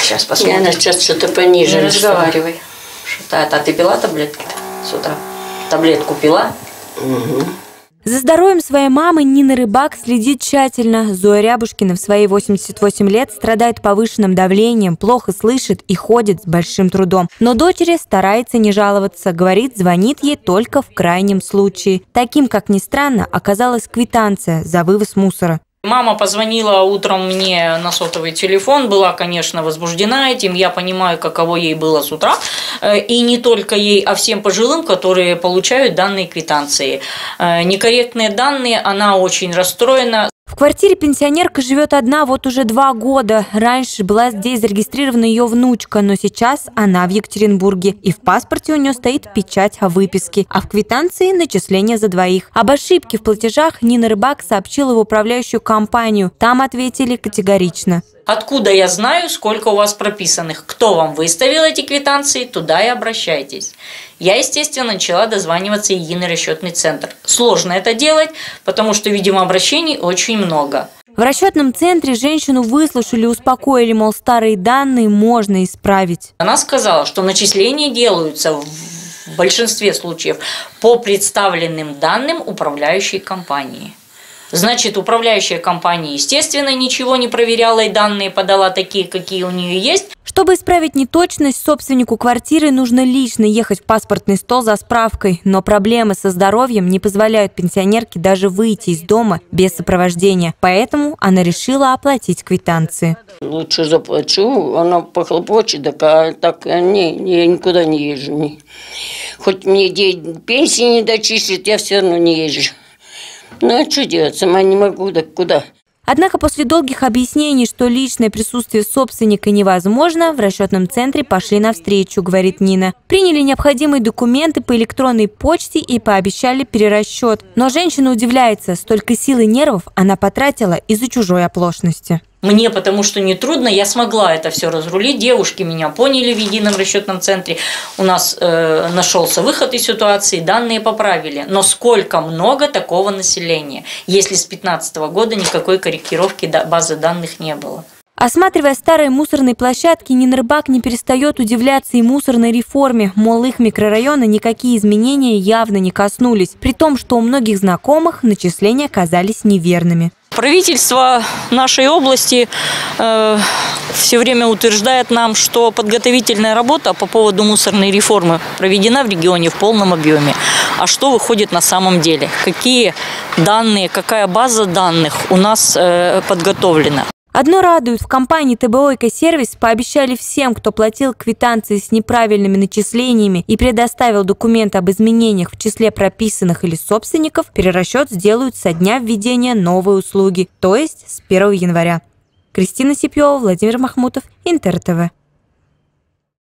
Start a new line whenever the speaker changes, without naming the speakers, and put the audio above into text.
сейчас посмотрим.
Я сейчас что-то пониже.
Не разговаривай. Что-то, а ты пила таблетки-то с утра? Таблетку пила?
Угу.
За здоровьем своей мамы Нина Рыбак следит тщательно. Зоя Рябушкина в свои 88 лет страдает повышенным давлением, плохо слышит и ходит с большим трудом. Но дочери старается не жаловаться. Говорит, звонит ей только в крайнем случае. Таким, как ни странно, оказалась квитанция за вывоз мусора.
Мама позвонила утром мне на сотовый телефон, была, конечно, возбуждена этим. Я понимаю, каково ей было с утра. И не только ей, а всем пожилым, которые получают данные квитанции. Некорректные данные, она очень расстроена.
В квартире пенсионерка живет одна вот уже 2 года. Раньше была здесь зарегистрирована ее внучка, но сейчас она в Екатеринбурге. И в паспорте у нее стоит печать о выписке, а в квитанции начисление за 2. Об ошибке в платежах Нина Рыбак сообщила в управляющую компанию. Там ответили категорично.
Откуда я знаю, сколько у вас прописанных? Кто вам выставил эти квитанции, туда и обращайтесь. Я, естественно, начала дозваниваться в единый расчетный центр. Сложно это делать, потому что, видимо, обращений очень много.
В расчетном центре женщину выслушали, успокоили, мол, старые данные можно исправить.
Она сказала, что начисления делаются в большинстве случаев по представленным данным управляющей компании. Значит, управляющая компания, естественно, ничего не проверяла и данные подала такие, какие у нее есть.
Чтобы исправить неточность, собственнику квартиры нужно лично ехать в паспортный стол за справкой. Но проблемы со здоровьем не позволяют пенсионерке даже выйти из дома без сопровождения. Поэтому она решила оплатить квитанции.
Лучше заплачу, она похлопочет, так не, я никуда не езжу. Хоть мне пенсии не дочислят, я все равно не езжу. Ну, а что делать? Сама не могу, так куда?
Однако после долгих объяснений, что личное присутствие собственника невозможно, в расчетном центре пошли навстречу, говорит Нина. Приняли необходимые документы по электронной почте и пообещали перерасчет. Но женщина удивляется, столько сил и нервов она потратила из-за чужой оплошности.
Мне, потому что нетрудно, я смогла это все разрулить. Девушки меня поняли в едином расчетном центре. У нас нашелся выход из ситуации, данные поправили. Но сколько много такого населения, если с 2015 года никакой корректировки базы данных не было.
Осматривая старые мусорные площадки, Нина Рыбак не перестает удивляться и мусорной реформе. Мол, их микрорайона никакие изменения явно не коснулись. При том, что у многих знакомых начисления оказались неверными.
Правительство нашей области все время утверждает нам, что подготовительная работа по поводу мусорной реформы проведена в регионе в полном объеме. А что выходит на самом деле? Какие данные, какая база данных у нас подготовлена?
Одно радует, в компании ТБО «Экосервис» пообещали всем, кто платил квитанции с неправильными начислениями и предоставил документы об изменениях в числе прописанных или собственников, перерасчет сделают со дня введения новой услуги, то есть с 1 января. Кристина Сипьева, Владимир Махмутов, Интер ТВ.